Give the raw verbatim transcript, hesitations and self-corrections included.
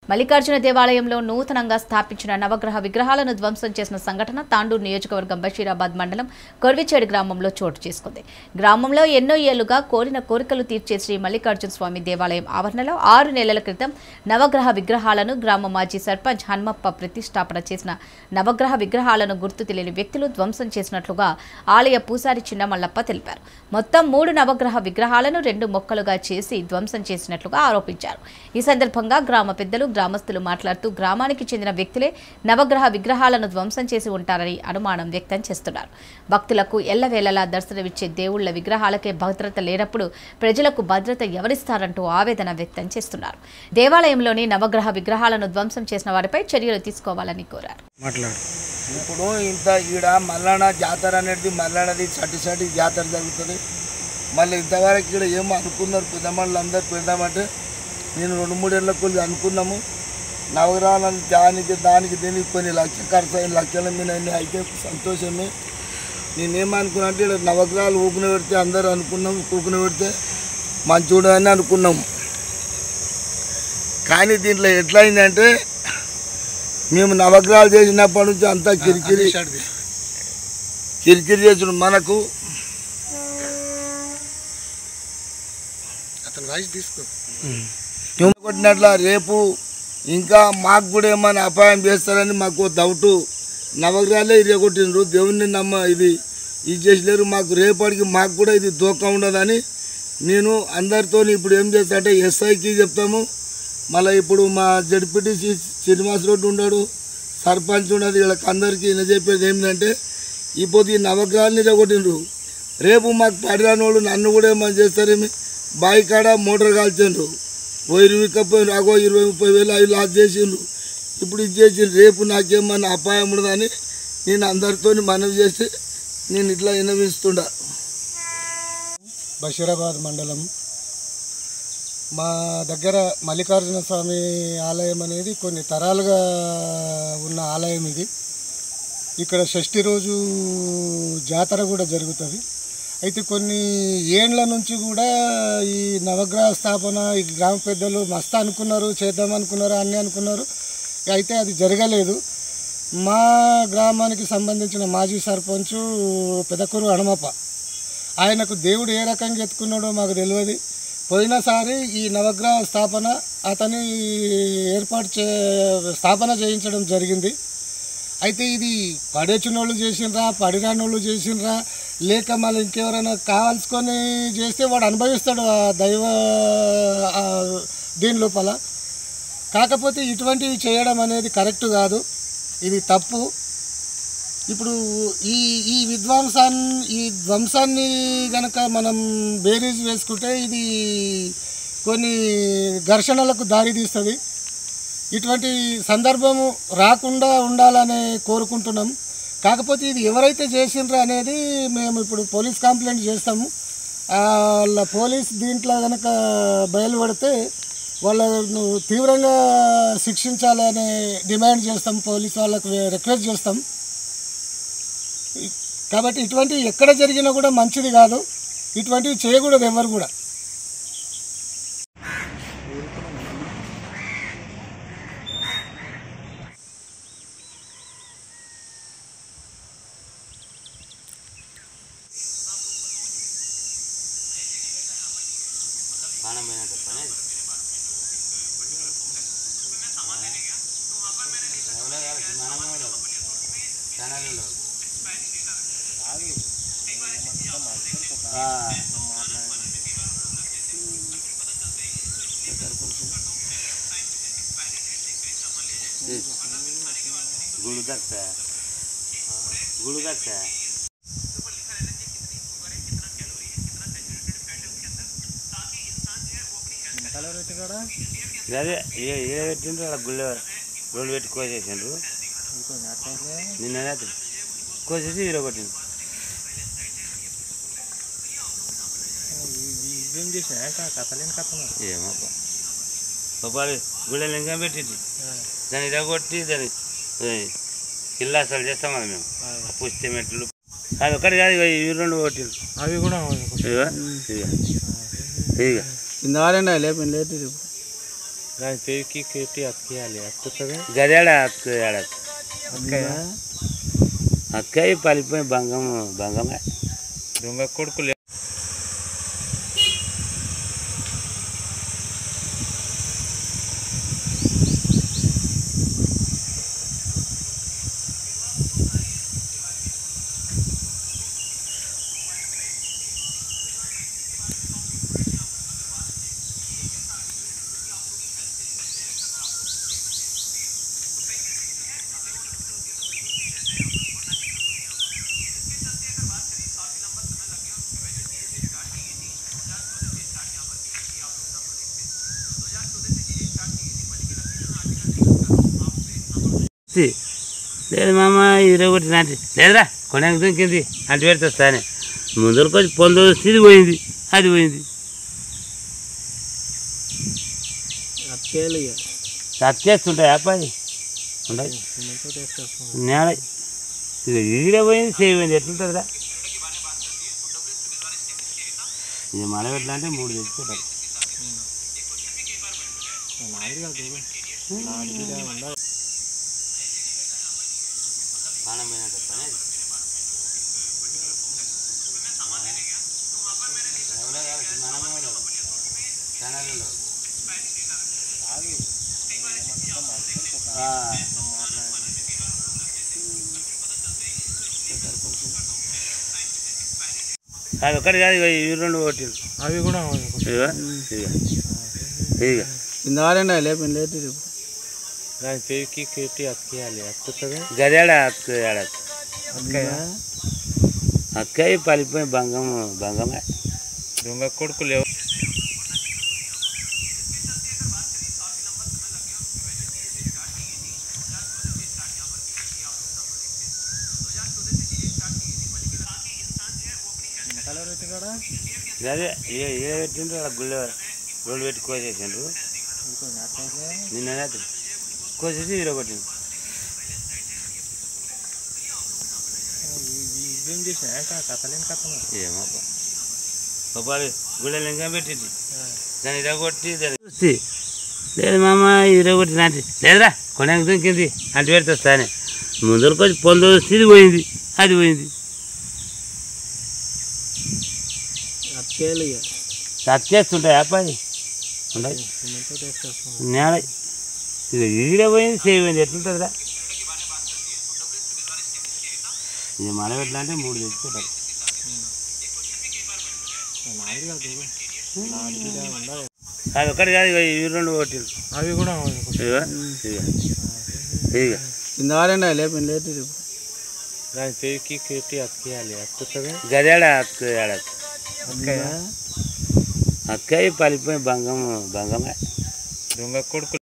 మల్లికార్జున దేవాలయంలో నూతనంగా స్థాపించిన నవగ్రహ విగ్రహాలను ధ్వంసం చేసిన సంఘటన తాండూరు నియోజకవర్గం బషీరాబాద్ మండలం కొర్విచేడు గ్రామంలో చోటు చేసుకుంది. గ్రామంలో ఎన్నో ఏళ్లుగా కోరిన కోరికలు తీర్చే శ్రీ మల్లికార్జున స్వామి దేవాలయం ఆవరణలో ఆరు నెలల క్రితం నవగ్రహ విగ్రహాలను గ్రామ మాజీ సర్పంచ్ హన్మప్ప ప్రతిష్టాపన చేసిన నవగ్రహ విగ్రహాలను గుర్తు తెలియని వ్యక్తులు ధ్వంసం చేసినట్లుగా ఆలయ పూసారి చిన్నమల్లప్ప తెలిపారు. మొత్తం మూడు నవగ్రహ విగ్రహాలను రెండు మొక్కలుగా చేసి ధ్వంసం చేసినట్లుగా ఆరోపించారు. ఈ సందర్భంగా గ్రామ పెద్దలు గ్రామస్తులు మాట్లాడుతూ గ్రామానికి చెందిన వ్యక్తులే నవగ్రహ విగ్రహాలను ధ్వంసం చేసి ఉంటారని అనుమానం వ్యక్తం చేస్తున్నారు. భక్తులకు ఎల్లవేళలా దర్శనమిచ్చే దేవుళ్ల విగ్రహాలకే భద్రత లేనప్పుడు ప్రజలకు భద్రత ఎవరిస్తారంటూ ఆవేదన వ్యక్తం చేస్తున్నారు. దేవాలయంలోని నవగ్రహ విగ్రహాలను ధ్వంసం చేసిన వారిపై చర్యలు తీసుకోవాలని కోరారు. ఇప్పుడు ఇంత ఈడ మల్లన్న జాతర అనేది మల్లన్నది సటి సటి జాతర జరుగుతుంది. మళ్ళీ ఇంతవరకు ఇక్కడ ఏమో అనుకున్నారు పెద్దమ్మళ్ళు అందరు పెడదామంటే నేను రెండు మూడేళ్ల కొద్ది అనుకున్నాము. నవగ్రహాలను దానికి దానికి దీనికి కొన్ని లక్ష ఖర్చు అయిన లక్షల మీద అయితే సంతోషమే. నేనేమనుకున్నా అంటే ఇక్కడ నవగ్రహాలు ఊకున పెడితే అందరూ అనుకున్నాం, ఊకున పెడితే మంచోడు అని అనుకున్నాము. కానీ దీంట్లో ఎట్లయిందంటే మేము నవగ్రహాలు చేసినప్పటి నుంచి అంతా కిరికిరి కిరికిరి చేసిన మనకు అతను వాయిస్ తీసుకో కొట్టినట్ల రేపు ఇంకా మాకు కూడా ఏమైనా అపాయం చేస్తారని మాకు డౌటు. నవగ్రహాలే ఇరగొట్టినరు, దేవుణ్ణి నమ్మ ఇది ఇది చేసలేరు. మాకు రేపటికి మాకు కూడా ఇది దోఖం ఉండదని నేను అందరితో ఇప్పుడు ఏం చేస్తా అంటే ఎస్ఐకి చెప్తాము. మళ్ళీ ఇప్పుడు మా జడ్పీటీసీ శ్రీనివాస్ రెడ్డి ఉన్నాడు, సర్పంచ్ ఉన్నది, వీళ్ళకి అందరికీ ఈయన చెప్పేది ఏంటంటే ఇప్పుడు ఈ నవగ్రహాన్ని ఇరగొట్టినరు. రేపు మాకు పడిరాని వాళ్ళు నన్ను కూడా ఏమైనా చేస్తారేమి. బావి కాడ మోటార్ కాల్చిండ్రు, ఓ ఇరవై కప్పు రాగో ఇరవై ముప్పై వేలు అవి లాస్ చేసిండ్రు. ఇప్పుడు ఇది చేసిండ్రు. రేపు నాకేమన్నా అపాయం ఉండదని నేను అందరితో మనవి చేసి నేను ఇట్లా విన్నవిస్తుండా. బషీరాబాద్ మండలం మా దగ్గర మల్లికార్జున స్వామి ఆలయం అనేది కొన్ని తరాలుగా ఉన్న ఆలయం ఇది. ఇక్కడ షష్ఠి రోజు జాతర కూడా జరుగుతుంది. అయితే కొన్ని ఏండ్ల నుంచి కూడా ఈ నవగ్రహ స్థాపన ఈ గ్రామ పెద్దలు మస్తు అనుకున్నారు, చేద్దామనుకున్నారు, అన్నీ అనుకున్నారు. అయితే అది జరగలేదు. మా గ్రామానికి సంబంధించిన మాజీ సర్పంచు పెదకూరు హనుమప్ప, ఆయనకు దేవుడు ఏ రకంగా ఎత్తుకున్నాడో మాకు తెలియదు. పోయినసారి ఈ నవగ్రహ స్థాపన అతని ఏర్పాటు చే స్థాపన చేయించడం జరిగింది. అయితే ఇది పడేచినోళ్ళు చేసినరా, పడిరానోళ్ళు చేసినరా, లేక మళ్ళీ ఇంకెవరైనా కావాల్సుకొని చేస్తే వాడు అనుభవిస్తాడు ఆ దైవ దీని లోపల. కాకపోతే ఇటువంటివి చేయడం అనేది కరెక్ట్ కాదు, ఇది తప్పు. ఇప్పుడు ఈ ఈ విధ్వంసాన్ని ఈ ధ్వంసాన్ని కనుక మనం బేరీజ్ వేసుకుంటే ఇది కొన్ని ఘర్షణలకు దారితీస్తుంది. ఇటువంటి సందర్భము రాకుండా ఉండాలని కోరుకుంటున్నాం. కాకపోతే ఇది ఎవరైతే చేసిండ్రో అనేది మేము ఇప్పుడు పోలీస్ కంప్లైంట్ చేస్తాము. వాళ్ళ పోలీస్ దీంట్లో కనుక బయలుపడితే వాళ్ళను తీవ్రంగా శిక్షించాలని డిమాండ్ చేస్తాం, పోలీస్ వాళ్ళకు రిక్వెస్ట్ చేస్తాం. కాబట్టి ఇటువంటివి ఎక్కడ జరిగినా కూడా మంచిది కాదు, ఇటువంటివి చేయకూడదు ఎవరు కూడా. गुड़ दक्ता है गुड़ दक्ता है అదే ఏ ఏ పెట్టిండ్రు అలా గుళ్ళ రోడ్డు పెట్టి కోసేసిండ్రు. నిన్న రాత్రి కోసేసి విరగొట్టిండ్రు. ఏమో ఒకసారి గుళ్ళ లింగం పెట్టింది, దాన్ని ఇరగొట్టి దాన్ని కిల్లాసాలు చేస్తాం కదా మేము. పుష్టి మెట్లు అది ఒకటి కాదు, ఇవి రెండు కొట్టిండ్రు. అవి కూడా ఇక ఇక కింద వాడండి లేపండి లేట్ దాని పేరుకి కేటీ అతికేయాలి అతుకుతుంది గదేడ అక్క ఏడాది అక్కయ్య పలిపోయి బంగం బంగమే దొంగ కొడుకులు లేదు మామ ఇరవై ఒకటి నాటి లేదురా కొనకు దుంకింది అంటు పెడితే వస్తానే ముందరకు వచ్చి పొంద వస్తే ఇది పోయింది అది పోయింది అతికేస్తుంటాయి అబ్బాయి ఉంటాయి నేల ఇక ఈడే పోయింది చేయపోయింది ఎట్లుంటుందిరా ఇది మల ఎట్లా అంటే మూడు తెచ్చుకుంటారు ప్రాణం పోయినట్టు పని అది ఒకటి కాదు ఇక ఇవి రెండు ఒకటి అవి కూడా ఇక ఇక ఇందారండి లేపండి లేట్ దాని పేరుకి కేటీ అతికేయాలి అతుకుతుంది గదేడ అక్క ఏడాది అక్కయ్య పలిపోయి బంగం బంగమే దొంగ కొడుకులు అదే ఏ ఏ పెట్టిండ్రు అక్కడ గుళ్ళ రోడ్డు పెట్టి కోసేసిండ్రు నిన్న కోసేసి ఈరో కొట్టిండ్రు ఏం చేసిన కథలేని కథను ఏమో పప్పాలి గుళ్ళ ఇంకా పెట్టింది దాన్ని ఇరగొట్టి దాన్ని చూసి లేదు మామ ఇరగొట్టి నాటి లేదురా కొనకు దుంకింది అంటు పెడితే వస్తానే ముందరకు వచ్చి పొంద వస్తే ఇది పోయింది అది పోయింది అతికేస్తుంటాయి అబ్బాయి ఉంటాయి నేల ఇక ఈడే పోయింది చేయపోయింది ఎట్లుంటుందిరా ఇది మల ఎట్లా అంటే మూడు తెచ్చుకుంటారు అది ఒకటి కాదు ఇక ఇవి రెండు ఒకటి అవి కూడా ఇక ఇక ఇక ఇందారండి లేపండి లేట్ దాని పేరుకి కేటీ అతికేయాలి అతుకుతుంది గదేడ అక్క ఏడాది అక్కయ్య పలిపోయి బంగం బంగమే దొంగ కొడుకులు